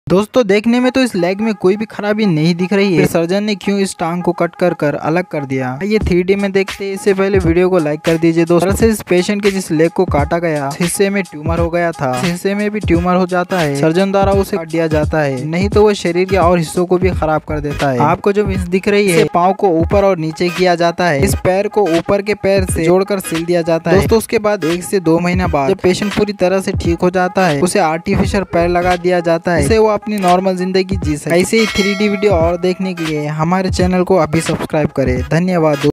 दोस्तों देखने में तो इस लेग में कोई भी खराबी नहीं दिख रही है, सर्जन ने क्यों इस टांग को कट कर अलग कर दिया। ये 3D में देखते हैं। इससे पहले वीडियो को लाइक कर दीजिए दोस्तों। दरअसल इस पेशेंट के जिस लेग को काटा गया हिस्से में ट्यूमर हो गया था, हिस्से में भी ट्यूमर हो जाता है, सर्जन द्वारा उसे काट दिया जाता है, नहीं तो वो शरीर के और हिस्सों को भी खराब कर देता है। आपको जो विंस दिख रही है पाँव को ऊपर और नीचे किया जाता है, इस पैर को ऊपर के पैर से जोड़कर सिल दिया जाता है दोस्तों। उसके बाद 1 से 2 महीना बाद जब पेशेंट पूरी तरह से ठीक हो जाता है उसे आर्टिफिशियल पैर लगा दिया जाता है, इससे वो अपनी नॉर्मल जिंदगी जी सके। ऐसे ही 3D वीडियो और देखने के लिए हमारे चैनल को अभी सब्सक्राइब करें। धन्यवाद।